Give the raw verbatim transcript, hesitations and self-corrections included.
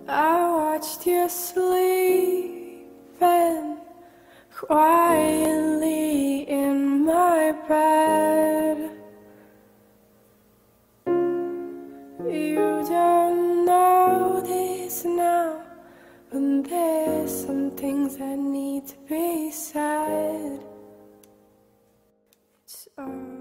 I watched you sleeping quietly in my bed. You don't know this now, but there's some things that need to be said. It's all